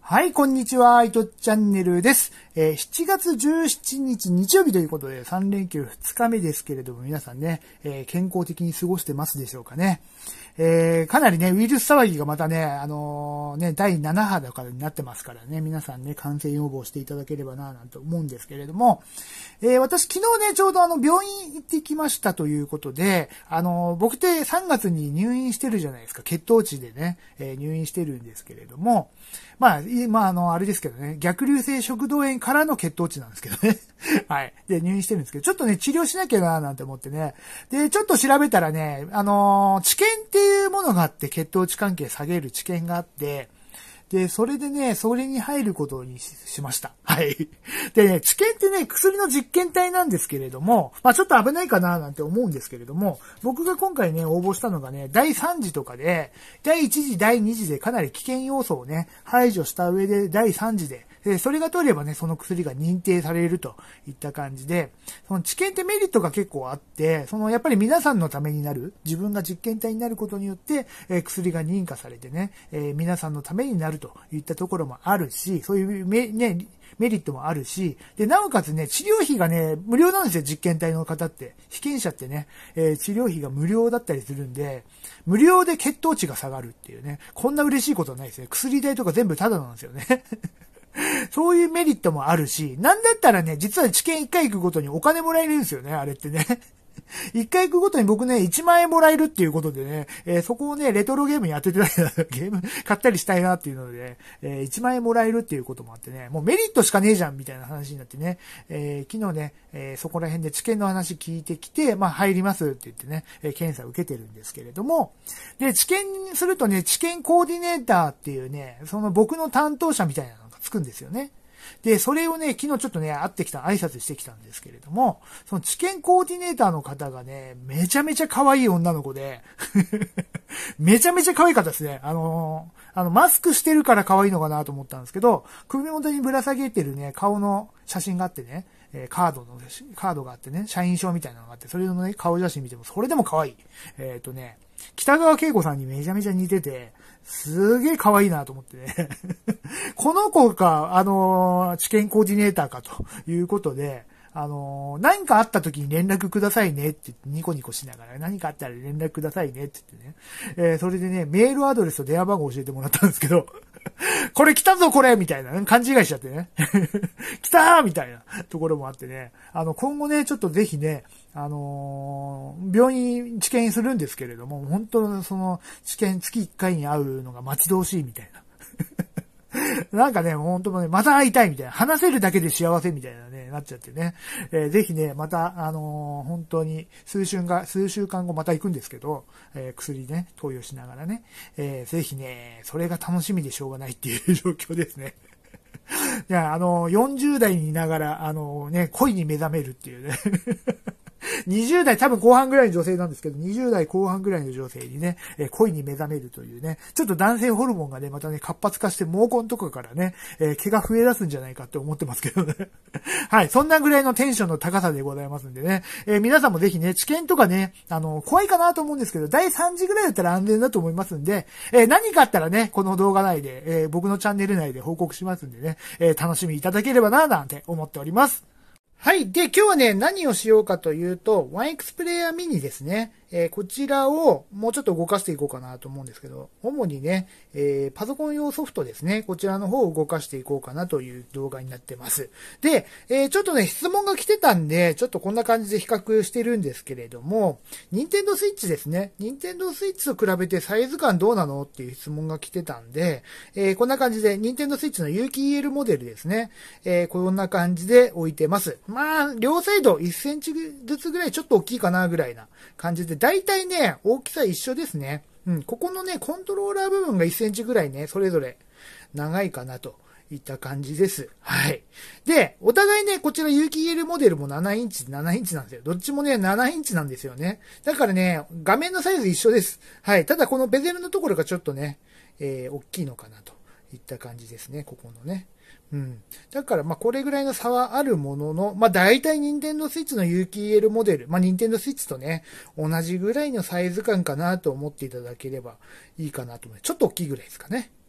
はい、こんにちは。いとチャンネルです。7月17日日曜日ということで3連休2日目ですけれども、皆さんね、健康的に過ごしてますでしょうかね。かなりね、ウイルス騒ぎがまたね、第7波だからになってますからね、皆さんね、感染予防していただければな、なんて思うんですけれども、私昨日ね、ちょうど病院行ってきましたということで、僕って3月に入院してるじゃないですか。血糖値でね、入院してるんですけれども、あれですけどね、逆流性食道炎からの血糖値なんですけどね。はい。で、入院してるんですけど、ちょっとね、治療しなきゃな、なんて思ってね。で、ちょっと調べたらね、治験っていうものがあって、血糖値関係下げる治験があって、で、それでね、それに入ることにしました。はい。でね、治験ってね、薬の実験体なんですけれども、ちょっと危ないかななんて思うんですけれども、僕が今回ね、応募したのがね、第3次とかで、第1次、第2次でかなり危険要素をね、排除した上で、第3次で、それが取ればね、その薬が認定されるといった感じで、その治験ってメリットが結構あって、やっぱり皆さんのためになる、自分が実験体になることによって、薬が認可されてね、皆さんのためになるといったところもあるし、そういうメリットもあるし、で、なおかつね、治療費がね、無料なんですよ、実験体の方って。被験者ってね、治療費が無料だったりするんで、無料で血糖値が下がるっていうね、こんな嬉しいことはないですね。薬代とか全部タダなんですよね。そういうメリットもあるし、なんだったらね、実は治験1回行くごとにお金もらえるんですよね、あれってね。1回行くごとに僕ね、1万円もらえるっていうことでね、そこをね、レトロゲームに当ててないな、ゲーム買ったりしたいなっていうので、1万円もらえるっていうこともあってね、もうメリットしかねえじゃんみたいな話になってね、昨日ね、そこら辺で治験の話聞いてきて、入りますって言ってね、検査を受けてるんですけれども、で、治験するとね、治験コーディネーターっていうね、その僕の担当者みたいなのがつくんですよね。で、それをね、昨日ちょっとね、挨拶してきたんですけれども、その治験コーディネーターの方がね、めちゃめちゃ可愛い女の子で、めちゃめちゃ可愛かったですね。マスクしてるから可愛いのかなと思ったんですけど、首元にぶら下げてるね、顔の写真があってね、カードがあってね、社員証みたいなのがあって、それのね、顔写真見ても、それでも可愛い。北川景子さんにめちゃめちゃ似てて、すげえ可愛いなと思ってね。この子が、治験コーディネーターかということで、何かあった時に連絡くださいねって言ってニコニコしながら何かあったら連絡くださいねって言ってね。それでね、メールアドレスと電話番号教えてもらったんですけど、これ来たぞこれみたいな、勘違いしちゃってね。来たーみたいなところもあってね。今後ね、ちょっとぜひね、病院治験するんですけれども、本当その治験月1回に会うのが待ち遠しいみたいな。なんかね、本当ね、また会いたいみたいな、話せるだけで幸せみたいなね、なっちゃってね。ぜひね、また、本当に数週間後また行くんですけど、薬ね、投与しながらね、ぜひね、それが楽しみでしょうがないっていう状況ですね。いや、40代にいながら、恋に目覚めるっていうね。20代多分後半ぐらいの女性なんですけど、20代後半ぐらいの女性にね、恋に目覚めるというね、ちょっと男性ホルモンがね、またね、活発化して毛根とかからね、毛が増え出すんじゃないかって思ってますけどね。はい、そんなぐらいのテンションの高さでございますんでね、皆さんもぜひね、治験とかね、怖いかなと思うんですけど、第3次ぐらいだったら安全だと思いますんで、何かあったらね、この動画内で、僕のチャンネル内で報告しますんでね、楽しみいただければな、なんて思っております。はい。で、今日はね、何をしようかというと、1X プレイヤーミニですね。こちらをもうちょっと動かしていこうかなと思うんですけど、主にね、パソコン用ソフトですね。こちらの方を動かしていこうかなという動画になってます。で、ちょっとね、質問が来てたんで、ちょっとこんな感じで比較してるんですけれども、Nintendo Switch ですね。Nintendo Switch と比べてサイズ感どうなのっていう質問が来てたんで、こんな感じで Nintendo Switch の有機 EL モデルですね。こんな感じで置いてます。両サイド1センチずつぐらいちょっと大きいかなぐらいな感じで、だいたいね、大きさ一緒ですね。ここのね、コントローラー部分が1センチぐらいね、それぞれ長いかなといった感じです。はい。で、お互いね、こちら有機 EL モデルも7インチなんですよ。どっちもね、7インチなんですよね。だからね、画面のサイズ一緒です。はい。ただこのベゼルのところがちょっとね、大きいのかなといった感じですね、ここのね。だから、これぐらいの差はあるものの、大体任天堂スイッチの有機 EL モデル、任天堂スイッチとね、同じぐらいのサイズ感かなと思っていただければいいかなと思います。ちょっと大きいぐらいですかね。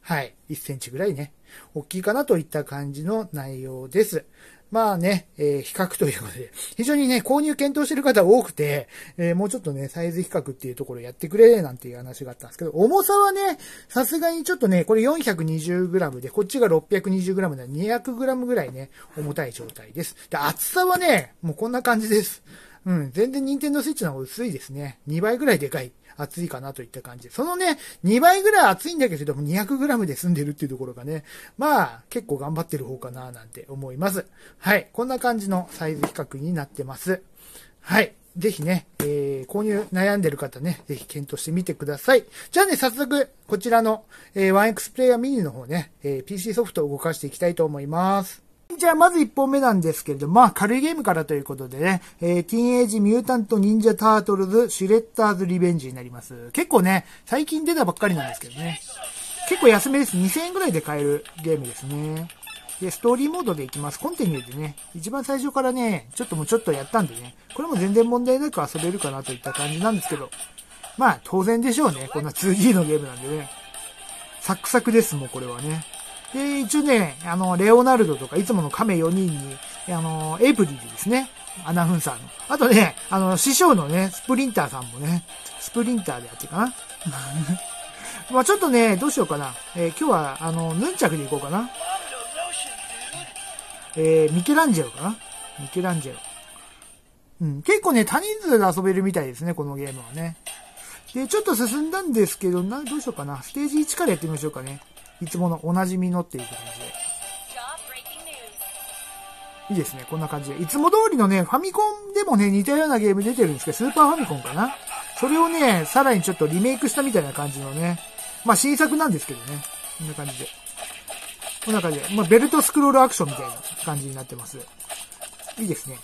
はい。1センチぐらいね、大きいかなといった感じの内容です。まあね、比較ということで、非常にね、購入検討している方多くて、もうちょっとね、サイズ比較っていうところやってくれ、なんていう話があったんですけど、重さはね、さすがにちょっとね、これ 420g で、こっちが 620g で 200g ぐらいね、重たい状態です。で、厚さはね、もうこんな感じです。うん、全然任天堂スイッチの方が薄いですね。2倍ぐらいでかい。厚いかなといった感じで。そのね、2倍ぐらい厚いんだけれども 200g で済んでるっていうところがね、まあ結構頑張ってる方かななんて思います。はい。こんな感じのサイズ比較になってます。はい。ぜひね、購入悩んでる方ね、ぜひ検討してみてください。じゃあね、早速、こちらの、1X プレイヤーミニの方ね、PC ソフトを動かしていきたいと思います。じゃあ、まず1本目なんですけれども、まあ、軽いゲームからということでね、ティーンエイジ・ミュータント・ニンジャ・タートルズ・シュレッダーズ・リベンジになります。結構ね、最近出たばっかりなんですけどね。結構安めです。2000円ぐらいで買えるゲームですね。で、ストーリーモードでいきます。コンティニューでね、一番最初からね、ちょっとやったんでね、これも全然問題なく遊べるかなといった感じなんですけど、まあ、当然でしょうね。こんな 2D のゲームなんでね。サクサクです、もうこれはね。で、一応ね、レオナルドとか、いつもの亀4人に、エイプリルですね。アナフンサーの。あとね、師匠のね、スプリンターさんもね、スプリンターでやってかな。まあちょっとね、どうしようかな。今日は、ヌンチャクでいこうかな。ミケランジェロかな。ミケランジェロ。うん、結構ね、多人数で遊べるみたいですね、このゲームはね。で、ちょっと進んだんですけど、どうしようかな。ステージ1からやってみましょうかね。いつものおなじみのっていう感じで。いいですね、こんな感じで。いつも通りのね、ファミコンでもね、似たようなゲーム出てるんですけど、スーパーファミコンかな。それをね、さらにちょっとリメイクしたみたいな感じのね。まあ新作なんですけどね。こんな感じで。こんな感じで。まあベルトスクロールアクションみたいな感じになってます。いいですね。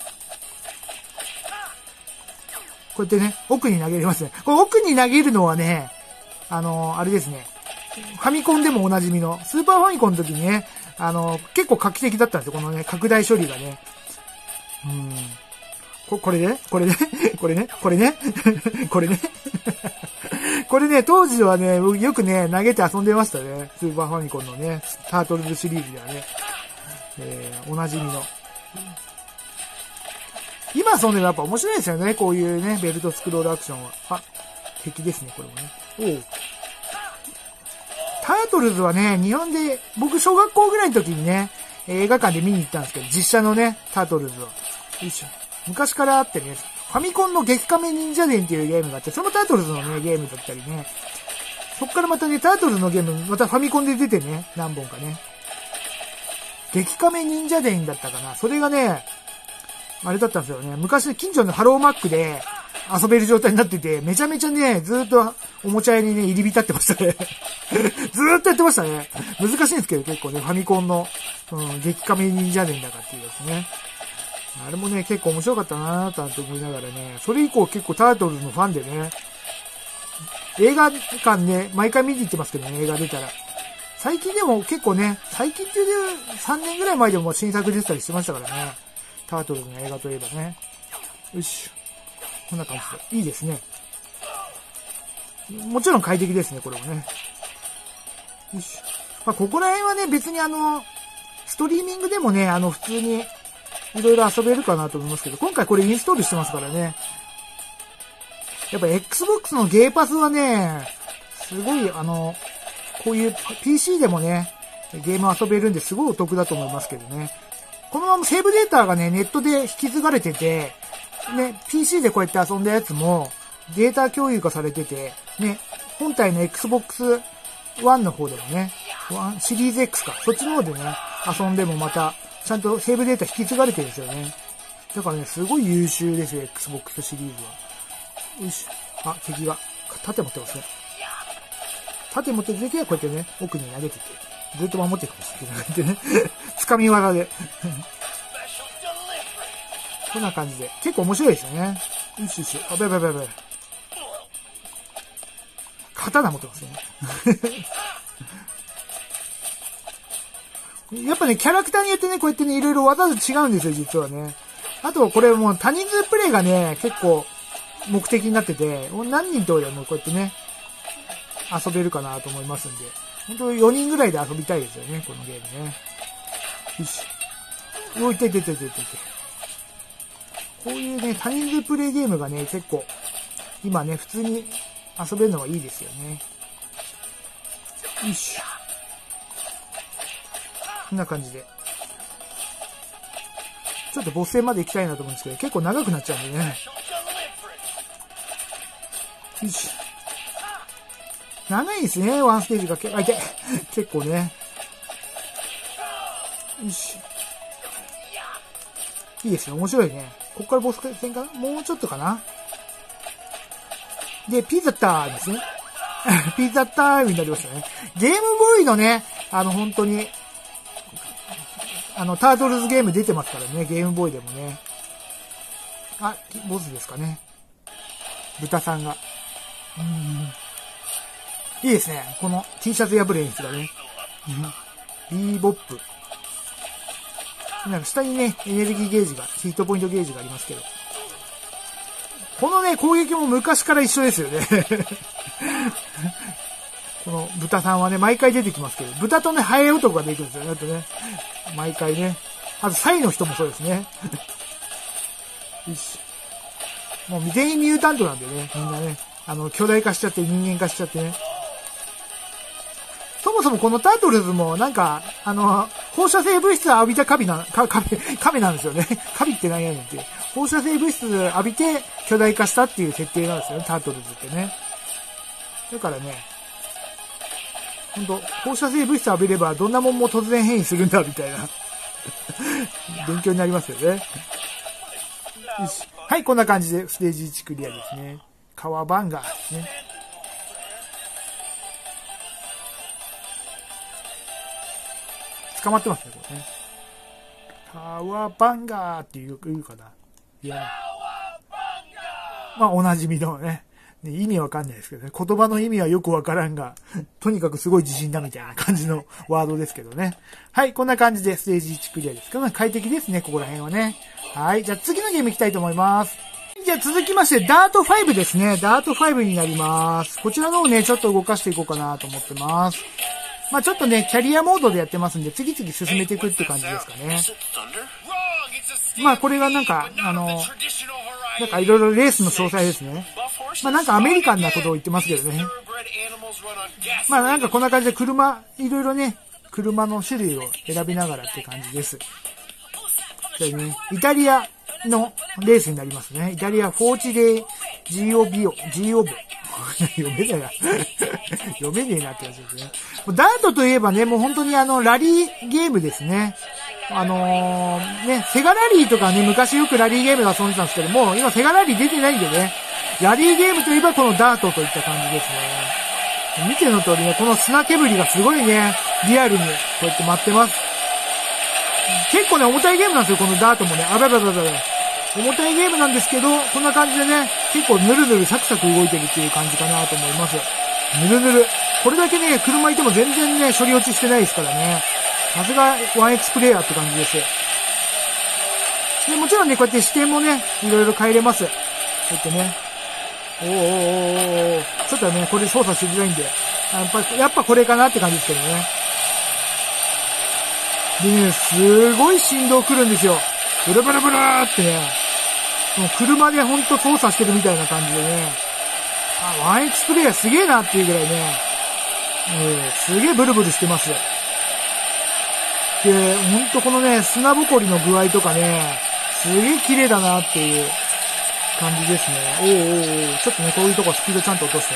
こうやってね、奥に投げれますね。これ奥に投げるのはね、あれですね。ファミコンでもおなじみの、スーパーファミコンの時にね、結構画期的だったんですよ、このね、拡大処理がね。これね、これね、これね、これね、これね。これね、当時はね、よくね、投げて遊んでましたね。スーパーファミコンのね、タートルズシリーズではね。おなじみの。今遊んでもやっぱ面白いですよね、こういうね、ベルトスクロールアクションは。あ、敵ですね、これもね。おう。タートルズはね、日本で、僕小学校ぐらいの時にね、映画館で見に行ったんですけど、実写のね、タートルズを。よいしょ。昔からあってね、ファミコンの激カメ忍者伝っていうゲームがあって、そのタートルズのね、ゲームだったりね。そっからまたね、タートルズのゲーム、またファミコンで出てね、何本かね。激カメ忍者伝だったかな。それがね、あれだったんですよね。昔近所のハローマックで遊べる状態になってて、めちゃめちゃね、ずーっとおもちゃ屋にね、入り浸ってましたね。ずーっとやってましたね。難しいんですけど、結構ね、ファミコンの、激カメ忍者伝だかっていうやつね。あれもね、結構面白かったなぁと思いながらね、それ以降結構タートルズのファンでね、映画館ね、毎回見に行ってますけどね、映画出たら。最近でも結構ね、最近っていう3年ぐらい前でも新作出てたりしてましたからね。タートルズの映画といえばね。よし。こんな感じで。いいですね。もちろん快適ですね、これもね。よし。まあ、ここら辺はね、別にストリーミングでもね、普通に、いろいろ遊べるかなと思いますけど、今回これインストールしてますからね。やっぱ Xbox のゲーパスはね、すごい、こういう PC でもね、ゲーム遊べるんですごいお得だと思いますけどね。このままセーブデータがね、ネットで引き継がれてて、ね、PC でこうやって遊んだやつも、データ共有化されてて、ね、本体の Xbox One の方でもね、シリーズ X か、そっちの方でね、遊んでもまた、ちゃんとセーブデータ引き継がれてるんですよね。だからね、すごい優秀ですよ、Xbox シリーズは。よし。あ、敵が、盾持ってますね。盾持ってる敵はこうやってね、奥に投げてて、ずっと守っていくんですけどね。掴み技で。こんな感じで。結構面白いですよね。よしよし。あ、べべべべ。刀持ってますね。やっぱね、キャラクターによってね、こうやってね、いろいろ技が違うんですよ、実はね。あと、これもう多人数プレイがね、結構目的になってて、何人とでもこうやってね、遊べるかなと思いますんで。 本当4人ぐらいで遊びたいですよね、このゲームね。よし。おいてててててて。こういうね、多人数プレイゲームがね、結構、今ね、普通に遊べるのがいいですよね。よし。こんな感じで。ちょっとボス戦まで行きたいなと思うんですけど、結構長くなっちゃうんでね。よし。長いですね、ワンステージが。あ、痛い。結構ね。よし。いいですね、面白いね。ここからボス戦かな？もうちょっとかな？で、ピザターですね。ピザタイムになりましたね。ゲームボーイのね、本当に、タートルズゲーム出てますからね、ゲームボーイでもね。あ、ボスですかね。豚さんが。いいですね。この T シャツ破れ演出がね。ビーボップ。なんか下にね、エネルギーゲージが、ヒットポイントゲージがありますけど。このね、攻撃も昔から一緒ですよね。この豚さんはね、毎回出てきますけど、豚とね、ハエ男が出てくるんですよね。あとね、毎回ね。あと、サイの人もそうですね。よし。もう全員ミュータントなんでね、みんなね、巨大化しちゃって人間化しちゃってね。そもそもこのタートルズもなんか、放射性物質を浴びた亀なんですよね。亀って何やねんっていう。放射性物質を浴びて巨大化したっていう設定なんですよね、タートルズってね。だからね、ほんと、放射性物質を浴びればどんなもんも突然変異するんだ、みたいな。勉強になりますよね。よし。はい、こんな感じでステージ1クリアですね。川バンガーですね。捕まってますね、これね。川バンガーって言うかな。いや。まあ、おなじみのね。意味わかんないですけどね。言葉の意味はよくわからんが、とにかくすごい自信だみたいな感じのワードですけどね。はい、こんな感じでステージ1クリアですけど、快適ですね、ここら辺はね。はい、じゃあ次のゲーム行きたいと思います。じゃあ続きまして、ダート5ですね。ダート5になります。こちらの方ね、ちょっと動かしていこうかなと思ってます。まあちょっとね、キャリアモードでやってますんで、次々進めていくって感じですかね。まあこれがなんか、なんかいろいろレースの詳細ですね。まあなんかアメリカンなことを言ってますけどね。まあなんかこんな感じでいろいろね、車の種類を選びながらって感じです。でね、イタリアのレースになりますね。イタリアフォーチデイジオボ。読めねえな。読めねえなってやつですね。ダートといえばね、もう本当にラリーゲームですね。ね、セガラリーとかね、昔よくラリーゲームで遊んでたんですけども、今セガラリー出てないんでね、ラリーゲームといえばこのダートといった感じですね。見ての通りね、この砂煙がすごいね、リアルにこうやって舞ってます。結構ね、重たいゲームなんですよ、このダートもね。重たいゲームなんですけど、こんな感じでね、結構ヌルヌルサクサク動いてるっていう感じかなと思います。ヌルヌル。これだけね、車いても全然ね、処理落ちしてないですからね。さすが 1X プレイヤーって感じです。で、もちろんね、こうやって視点もね、いろいろ変えれます。こうやってね。ちょっとね、これ操作しづらいんで。やっぱこれかなって感じですけどね。でね、すごい振動来るんですよ。ブルブルブルーってね。もう車でほんと操作してるみたいな感じでね。1X プレイヤーすげえなっていうぐらいね。すげえブルブルしてます。で、ほんとこのね、砂ぼこりの具合とかね、すげえ綺麗だなっていう感じですね。ちょっとね、こういうとこスピードちゃんと落としてね。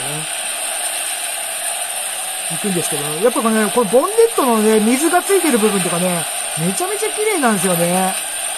行くんですけど、やっぱこのね、このボンネットのね、水がついてる部分とかね、めちゃめちゃ綺麗なんですよね。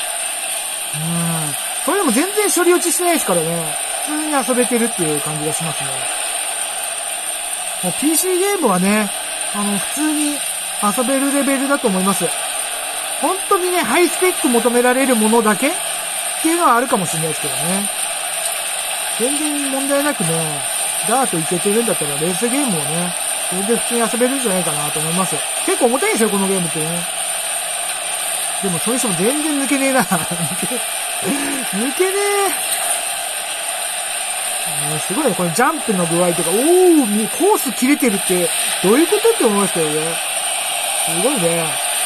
それでも全然処理落ちしてないですからね、普通に遊べてるっていう感じがしますね。もう PC ゲームはね、普通に遊べるレベルだと思います。本当にね、ハイスペック求められるものだけっていうのはあるかもしれないですけどね。全然問題なくね、ダートいけてるんだったらレースゲームをね、全然普通に遊べるんじゃないかなと思います。結構重たいんですよ、このゲームってね。でもそれにしても全然抜けねえな。抜けねえ。 すごいね、このジャンプの具合とか、コース切れてるって、どういうことって思いますけどね。すごいね。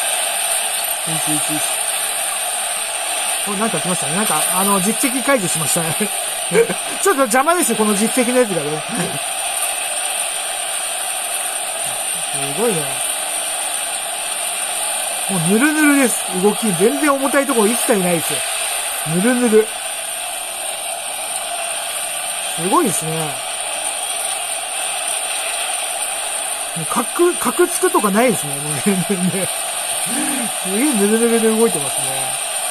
なんか来ましたね。なんか、実績解除しましたね。ちょっと邪魔ですよ、この実績のやつがね。すごいね。もうぬるぬるです。動き、全然重たいところ一切ないですよ。ぬるぬる。すごいですね。もうカクつくとかないですね。もう全然ね。すげえぬるぬるで動いてますね。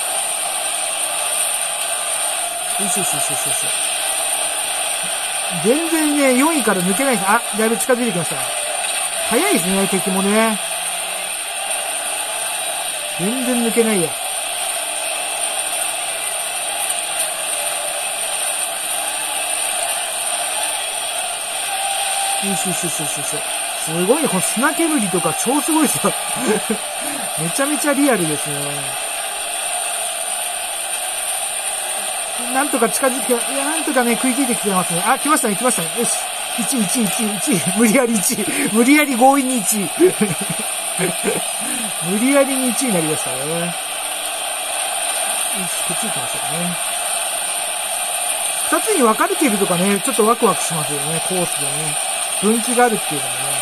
よし。全然ね、4位から抜けないです。あ、だいぶ近づいてきました。早いですね、敵もね。全然抜けないや。よし。すごいね、この砂煙とか超すごいですよ。めちゃめちゃリアルですね。なんとか近づけ、なんとかね、食いついてきてますね。あ、来ましたね。よし。1。無理やり1。無理やり強引に1。無理やりに1になりましたね。よし、こっち行きましょうね。2つに分かれているとかね、ちょっとワクワクしますよね、コースでね。分岐があるっていうのもね。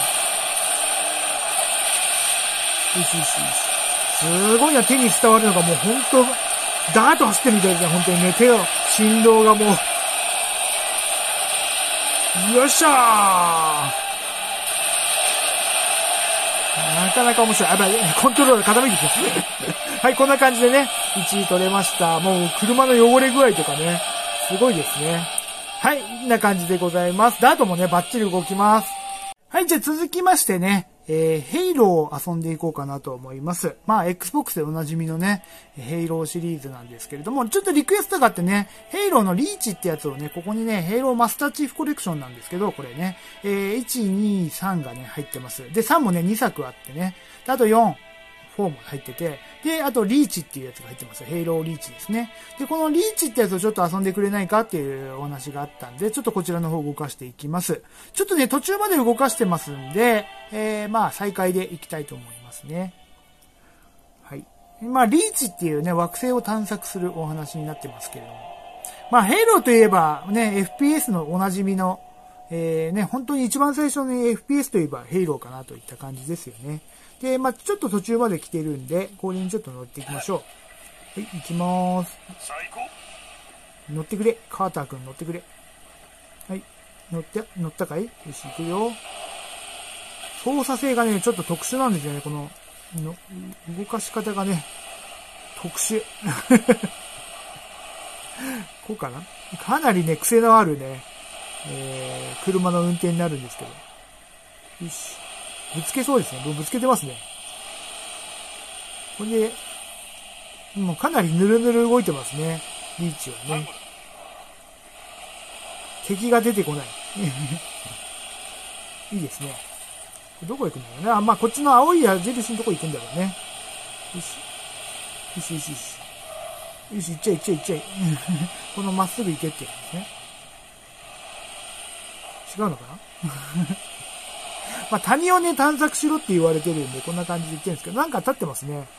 よし。すごいな、手に伝わるのがもうほんと、ダーッと走ってるみたいですね、本当にね。手の振動がもう。よっしゃー、なかなか面白い。やばい、コントロール傾いてきます。はい、こんな感じでね、1位取れました。もう車の汚れ具合とかね、すごいですね。はい、こんな感じでございます。ダートもね、バッチリ動きます。はい、じゃあ続きましてね、ヘイローを遊んでいこうかなと思います。まあ、Xbox でおなじみのね、ヘイローシリーズなんですけれども、ちょっとリクエストがあってね、ヘイローのリーチってやつをね、ここにね、ヘイローマスターチーフコレクションなんですけど、これね、1、2、3がね、入ってます。で、3もね、2作あってね、であと4、4も入ってて、で、あとリーチっていうやつが入ってます。ヘイローリーチですね。で、このリーチってやつをちょっと遊んでくれないかっていうお話があったんで、ちょっとこちらの方動かしていきます。ちょっとね、途中まで動かしてますんで、まあ、再開でいきたいと思いますね。はい。まあ、リーチっていうね、惑星を探索するお話になってますけれども。まあ、ヘイローといえば、ね、FPS のおなじみの、ね、本当に一番最初の FPS といえばヘイローかなといった感じですよね。で、まあ、ちょっと途中まで来てるんで、これにちょっと乗っていきましょう。はい、行きまーす。乗ってくれ。カーターくん乗ってくれ。はい。乗ったかい？よし、行くよ。操作性がね、ちょっと特殊なんですよね。この、動かし方がね、特殊。こうかな？かなりね、癖のあるね、車の運転になるんですけど。よし。ぶつけそうですね。ぶつけてますね。これで、もうかなりぬるぬる動いてますね。リーチはね。敵が出てこない。いいですね。どこ行くんだろうね。あ、まあ、こっちの青い矢印のとこ行くんだろうね。よし。よし。よし、行っちゃい。このまっすぐ行けってやつですね。違うのかなまあ、谷をね、探索しろって言われてるんで、こんな感じで言ってるんですけど、なんか立ってますね。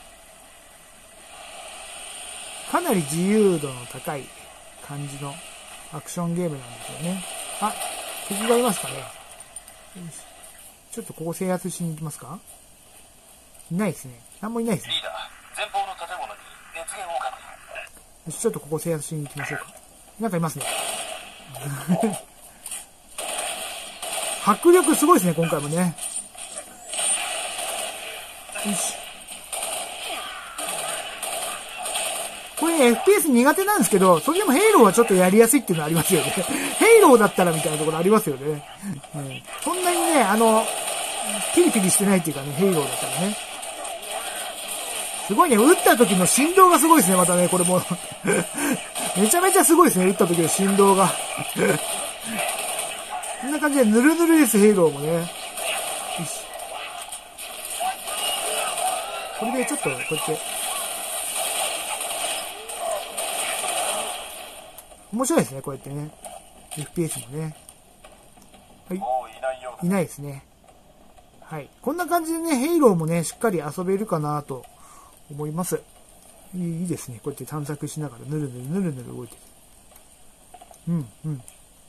かなり自由度の高い感じのアクションゲームなんですよね。あ、敵がいますかね。よし。ちょっとここ制圧しに行きますか？いないですね。なんもいないですね。リーダー、前方の建物に熱源を確認。よし、ちょっとここ制圧しに行きましょうか。なんかいますね。迫力すごいですね、今回もね。よし。これ、ね、FPS 苦手なんですけど、それでもヘイローはちょっとやりやすいっていうのはありますよね。ヘイローだったらみたいなところありますよね。そんなにね、ピリピリしてないっていうかね、ヘイローだったらね。すごいね、撃った時の振動がすごいですね、またね、これも。めちゃめちゃすごいですね、撃った時の振動が。こんな感じでヌルヌルです、ヘイローもね。よし。これでちょっと、こうやって。面白いですね、こうやってね。よ FPS もね。はい。いないですね。はい。こんな感じでね、ヘイローもね、しっかり遊べるかなと思います。いいですね。こうやって探索しながら、ぬるぬるぬるぬる動いてる。うんうん。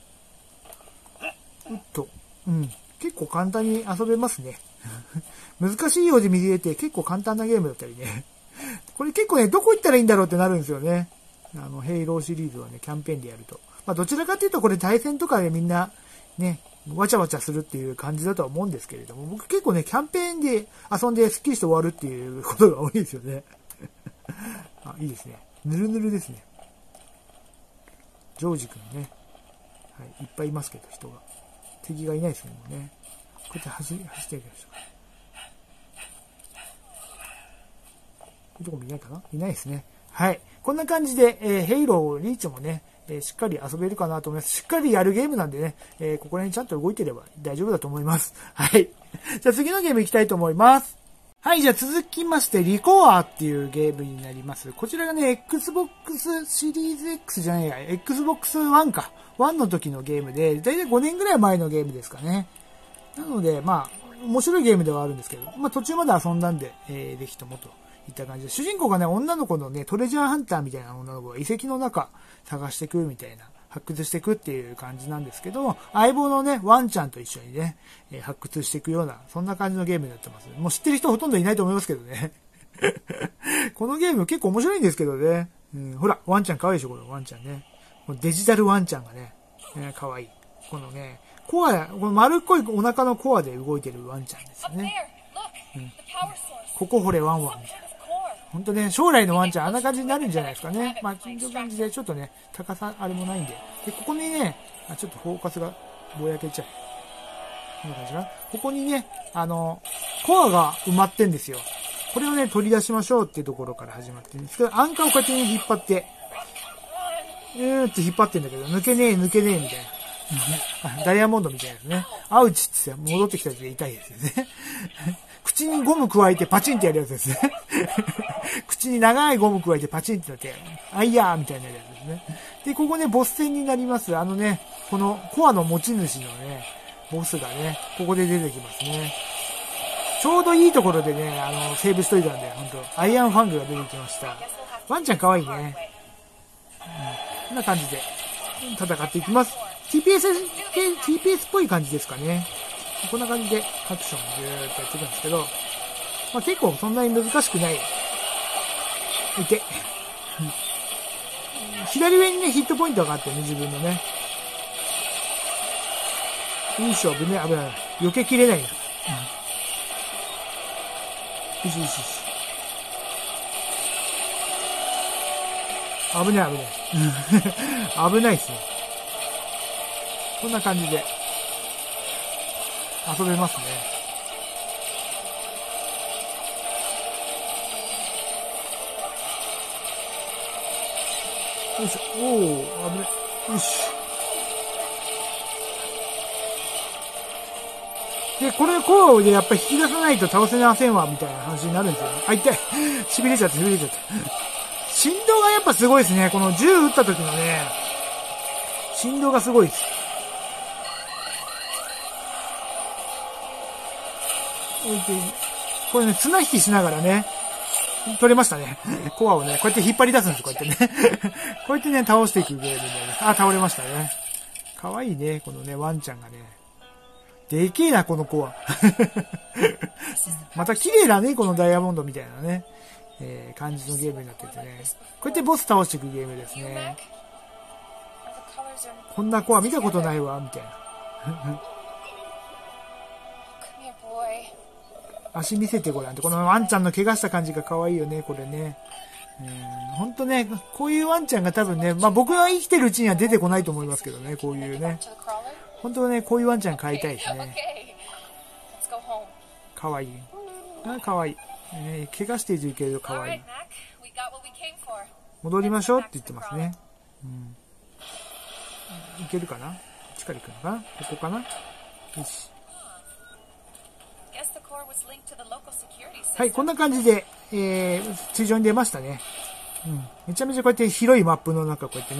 結構簡単に遊べますね。難しいようで見えて結構簡単なゲームだったりね。これ結構ね、どこ行ったらいいんだろうってなるんですよね。ヘイローシリーズはね、キャンペーンでやると。まあ、どちらかというとこれ対戦とかでみんな、ね、わちゃわちゃするっていう感じだとは思うんですけれども、僕結構ね、キャンペーンで遊んでスッキリして終わるっていうことが多いですよね。あ、いいですね。ぬるぬるですね。ジョージ君ね。はい、いっぱいいますけど、人が。敵がいないですね、もうね。こうやって走っていきましょう。こういうとこもいないかな？いないですね。はい。こんな感じで、ヘイロー、リーチもね、しっかり遊べるかなと思います。しっかりやるゲームなんでね、ここら辺ちゃんと動いてれば大丈夫だと思います。はい。じゃあ次のゲーム行きたいと思います。はい、じゃあ続きまして、リコアっていうゲームになります。こちらがね、Xbox シリーズ X じゃないや、Xbox One か。1の時のゲームで、だいたい5年ぐらい前のゲームですかね。なので、まあ、面白いゲームではあるんですけど、まあ途中まで遊んだんで、ぜひともといった感じで、主人公がね、女の子のね、トレジャーハンターみたいな女の子が遺跡の中探してくみたいな、発掘していくっていう感じなんですけど、相棒のね、ワンちゃんと一緒にね、発掘していくような、そんな感じのゲームになってます。もう知ってる人ほとんどいないと思いますけどね。このゲーム結構面白いんですけどね。ほら、ワンちゃん可愛いでしょ、このワンちゃんね。デジタルワンちゃんがね、可愛い。このね、この丸っこいお腹のコアで動いてるワンちゃんですよね。ここ掘れワンワンみたいな。本当ね、将来のワンちゃんあんな感じになるんじゃないですかね。まあ、こんな感じでちょっとね、高さあれもないんで。で、ここにね、ちょっとフォーカスがぼやけちゃう。こんな感じかな。ここにね、コアが埋まってんですよ。これをね、取り出しましょうっていうところから始まってるんですけど、アンカーをこうやって、ね、引っ張って、って引っ張ってんだけど、抜けねえみたいな。ダイヤモンドみたいなやつね。アウチって戻ってきた時で痛いですよね。口にゴム加えてパチンってやるやつですね。口に長いゴム加えてパチンってなって、あいやーみたいなやつですね。で、ここね、ボス戦になります。このコアの持ち主のね、ボスがね、ここで出てきますね。ちょうどいいところでね、セーブしといたんで、ほんと、アイアンファングが出てきました。ワンちゃん可愛いね。こんな感じで戦っていきます。TPS っぽい感じですかね。こんな感じでアクションをずーっとやっていくんですけど、まあ、結構そんなに難しくない。いて。左上にね、ヒットポイントがあってね、自分のね。よいしょ、危ない。避けきれないな。よし。危ない。危ないっすね。こんな感じで遊べますね。よいしょ。おー、危ない。よし。で、これコアでやっぱり引き出さないと倒せませんわ、みたいな話になるんですよね。あ、痛い。痺れちゃった。振動がやっぱすごいですね。この銃撃った時のね、振動がすごいです。これね、綱引きしながらね、取れましたね。コアをね、こうやって引っ張り出すんです、こうやってね。こうやってね、倒していくゲームで、ね。あ、倒れましたね。かわいいね、このね、ワンちゃんがね。でけえな、このコア。また綺麗だね、このダイヤモンドみたいなね、感じのゲームになっててね。こうやってボス倒していくゲームですね。こんなコア見たことないわ、みたいな。足見せてごらんって。このワンちゃんの怪我した感じが可愛いよね、これね。ほんとね、こういうワンちゃんが多分ね、まあ僕が生きてるうちには出てこないと思いますけどね、こういうね。本当はね、こういうワンちゃん飼いたいですね。かわいい。かわいい。怪我しているけどかわいい。戻りましょうって言ってますね。いけるかな？こっちから行くのかな？ここかな？よし。はい、こんな感じで、地上に出ましたね。めちゃめちゃこうやって広いマップの中こうやってね、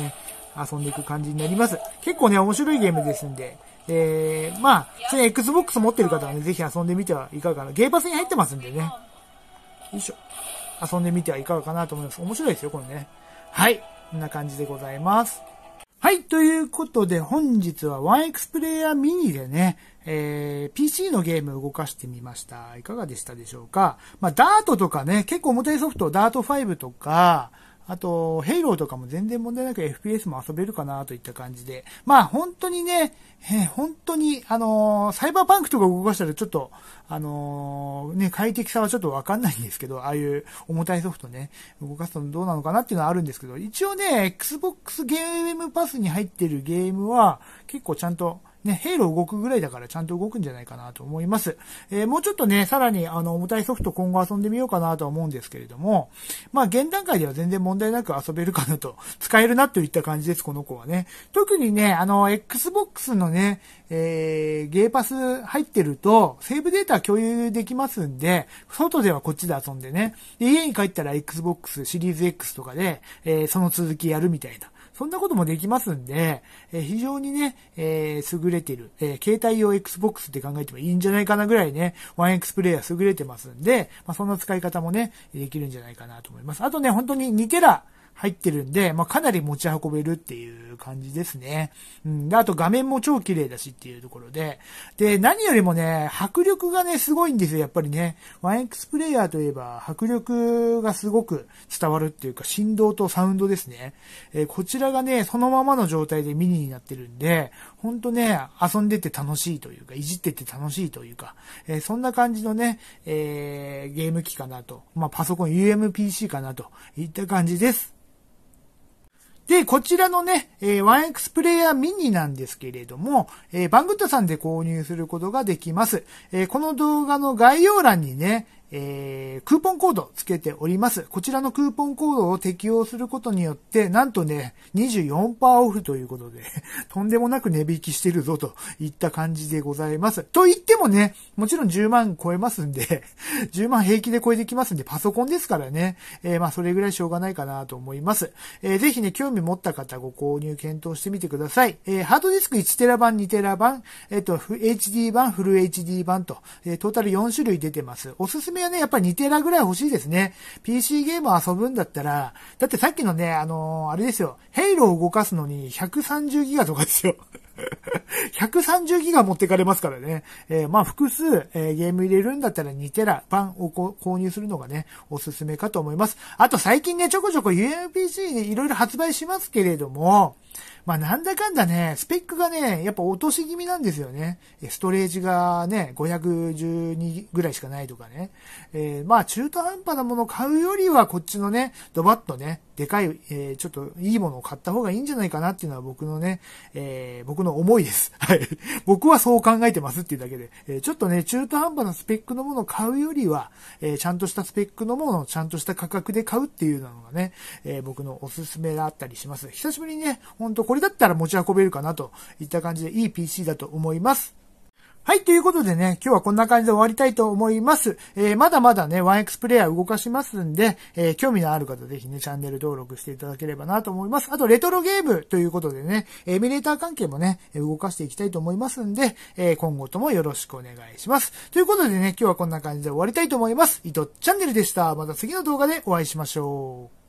遊んでいく感じになります。結構ね、面白いゲームですんで、それ Xbox 持ってる方はね、ぜひ遊んでみてはいかがかな。ゲーパスに入ってますんでね。よいしょ。遊んでみてはいかがかなと思います。面白いですよ、これね。はい。こんな感じでございます。はい。ということで、本日は 1X プレイヤーミニでね、PC のゲームを動かしてみました。いかがでしたでしょうか。ダートとかね、結構重たいソフト、ダート5とか、あと、ヘイローとかも全然問題なく FPS も遊べるかなといった感じで。本当にね、本当に、サイバーパンクとか動かしたらちょっと、快適さはちょっとわかんないんですけど、ああいう重たいソフトね、動かすとどうなのかなっていうのはあるんですけど、一応ね、Xbox ゲームパスに入ってるゲームは、結構ちゃんと、ね、ヘイロー動くぐらいだからちゃんと動くんじゃないかなと思います。もうちょっとね、さらに重たいソフト今後遊んでみようかなとは思うんですけれども、現段階では全然問題なく遊べるかなと、使えるなといった感じです、この子はね。特にね、Xbox のね、ゲーパス入ってると、セーブデータ共有できますんで、外ではこっちで遊んでね、で家に帰ったら Xbox シリーズ X とかで、その続きやるみたいな。そんなこともできますんで、非常にね、優れている、携帯用 Xbox って考えてもいいんじゃないかなぐらいね、1X プレイヤー優れてますんで、そんな使い方もね、できるんじゃないかなと思います。あとね、本当に2テラ入ってるんで、かなり持ち運べるっていう感じですね。で、あと画面も超綺麗だしっていうところで。で、何よりもね、迫力がね、すごいんですよ、やっぱりね。1X プレイヤーといえば、迫力がすごく伝わるっていうか、振動とサウンドですね。こちらがね、そのままの状態でミニになってるんで、ほんとね、遊んでて楽しいというか、いじってて楽しいというか、そんな感じのね、ゲーム機かなと。パソコン UMPC かなといった感じです。で、こちらのね、1X プレイヤーミニなんですけれども、バングッドさんで購入することができます。この動画の概要欄にね、クーポンコードつけております。こちらのクーポンコードを適用することによって、なんとね、24% オフということで、とんでもなく値引きしてるぞといった感じでございます。と言ってもね、もちろん10万超えますんで、10万平気で超えてきますんで、パソコンですからね、それぐらいしょうがないかなと思います。ぜひね、興味持った方ご購入検討してみてください。ハードディスク1テラ版、2テラ版、HD 版、フル HD 版と、トータル4種類出てます。おすすめはね、やっぱり2テラぐらい欲しいですね。PC ゲームを遊ぶんだったら、だってさっきのね、あれですよ、ヘイローを動かすのに130ギガとかですよ。130ギガ持ってかれますからね。複数、ゲーム入れるんだったら2テラ版を購入するのがね、おすすめかと思います。あと最近ね、ちょこちょこ UMPC でいろいろ発売しますけれども、なんだかんだね、スペックがね、やっぱ落とし気味なんですよね。ストレージがね、512ぐらいしかないとかね。中途半端なものを買うよりは、こっちのね、ドバッとね、でかい、ちょっといいものを買った方がいいんじゃないかなっていうのは僕のね、僕の思いです。はい。僕はそう考えてますっていうだけで、ちょっとね、中途半端なスペックのものを買うよりは、ちゃんとしたスペックのものをちゃんとした価格で買うっていうのがね、僕のおすすめだったりします。久しぶりにね、ほんとこれだったら持ち運べるかなといった感じでいい PC だと思います。はい、ということでね、今日はこんな感じで終わりたいと思います。まだまだね、1X プレイヤー動かしますんで、興味のある方ぜひね、チャンネル登録していただければなと思います。あと、レトロゲームということでね、エミュレーター関係もね、動かしていきたいと思いますんで、今後ともよろしくお願いします。ということでね、今日はこんな感じで終わりたいと思います。伊藤チャンネルでした。また次の動画でお会いしましょう。